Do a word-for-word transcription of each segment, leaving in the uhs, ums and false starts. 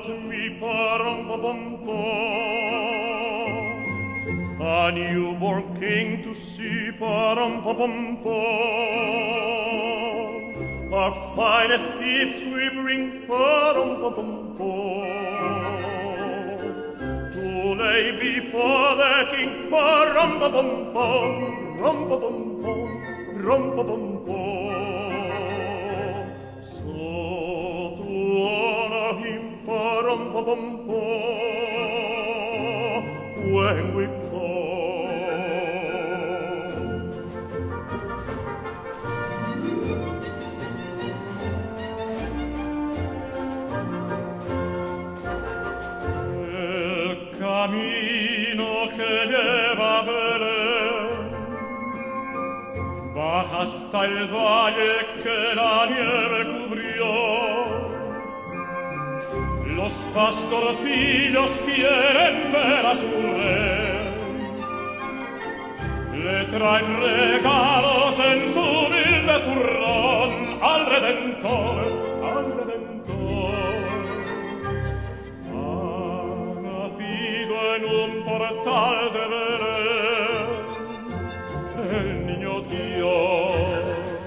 taught me param-pam-pam, a newborn king to see param-pam-pam. Our finest gifts we bring param-pam-pam, to lay before the king param-pam-pam, ram-pam-pam, ram-pam-pam. So to honor him param-pam-pam, when we come. El camino que lleva a Belén baja hasta el valle que la nieve cubrió. Los pastorcillos quieren ver a su rey, le traen regalos en su humilde zurrón al Redentor, al Redentor. Ha nacido en un portal de Belén el niño Dios.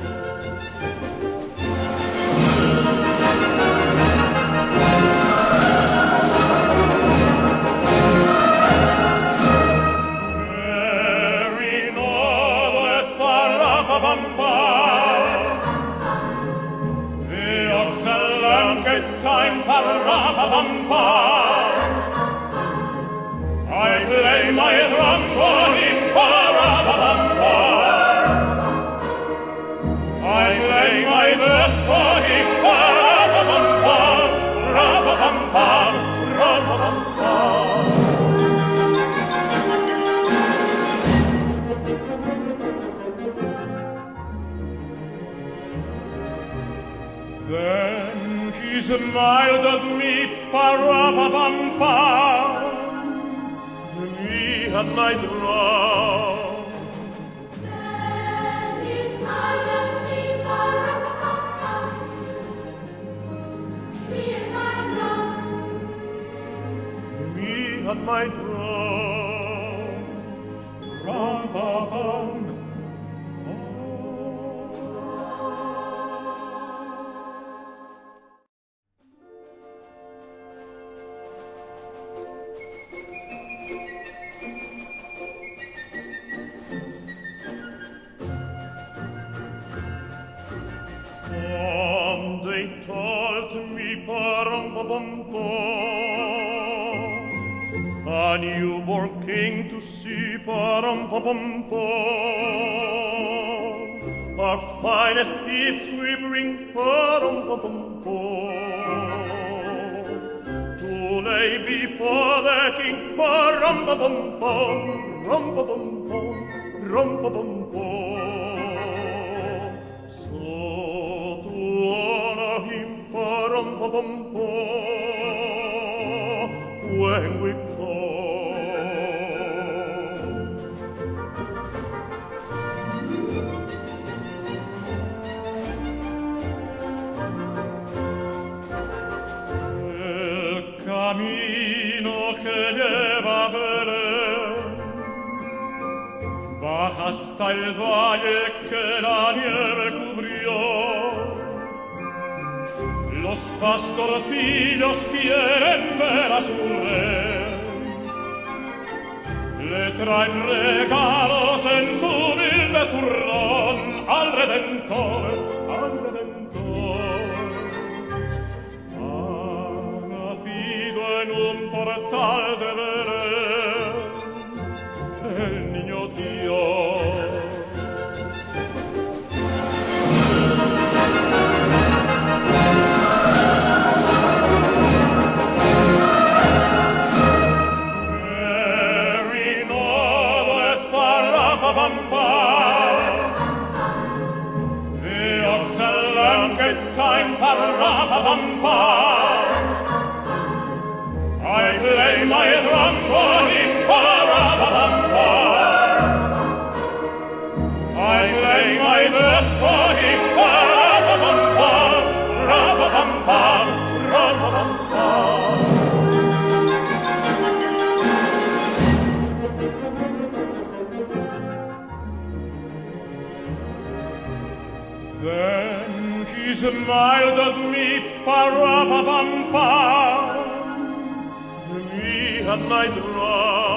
The ox and lamb get time, pa-ra-pa-pam-pa. I play my drum for him, pa-ra-pa-pam-pa. I play my best for him, pa-ra-pa-pam-pa, ra-pa-pam-pa, ra-pa-pam-pa. Then he smiled at me, pa-ra-pa-pam-pa. Me had my drum. Then he smiled at me, pa-ra-pa-pam-pa. Me and my drum. Me had my drum. Ram-pa-pam. They taught me param-pam-pam, a newborn king to see param-pam-pam. Our finest gifts we bring param-pam-pam, to lay before the king param-pam-pam, ram-pam-pam, ram-pam-pam. Param-pam-pam, when we come. El camino que lleva a Belén baja hasta el valle que la nieve cubrió. Los pastorcillos quieren ver a su rey, le traen regalos en su humilde zurrón al Redentor, al Redentor. Ha nacido en un portal de Belén el niño Dios. The ox and lamb get time, pa-ra-pa-pam-pa. I play my drum for him, pa-ra-pa-pam-pa. I play my best for him, pa-ra-pa-pam-pa, ra-pa-pam-pa, ra-pa-pam-pa. smiled at me, pa-ra-pa-pam-pam. Me and my drum.